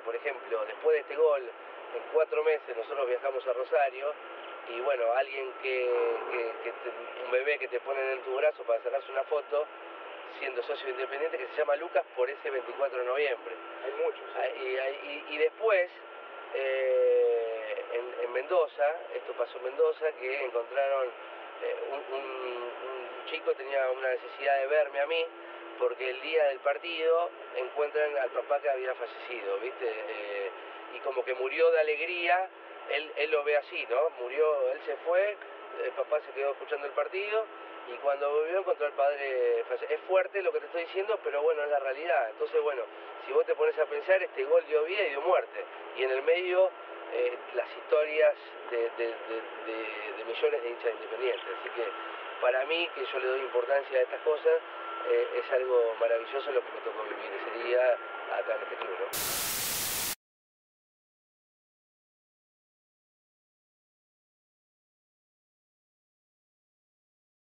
por ejemplo, después de este gol, en 4 meses nosotros viajamos a Rosario y bueno, alguien un bebé que te ponen en tu brazo para sacarse una foto, siendo socio independiente, que se llama Lucas por ese 24 de noviembre. Hay muchos. Y después, en Mendoza, esto pasó en Mendoza, que encontraron un chico tenía una necesidad de verme a mí, porque el día del partido encuentran al papá que había fallecido, ¿viste? Y como que murió de alegría, él lo ve así, ¿no? Murió, él se fue, el papá se quedó escuchando el partido, y cuando volvió encontró al padre fallecido. Es fuerte lo que te estoy diciendo, pero bueno, es la realidad. Entonces, bueno, si vos te pones a pensar, este gol dio vida y dio muerte, y en el medio las historias de millones de hinchas independientes. Así que para mí, que yo le doy importancia a estas cosas, es algo maravilloso lo que me tocó vivir ese día acá en este club, ¿no?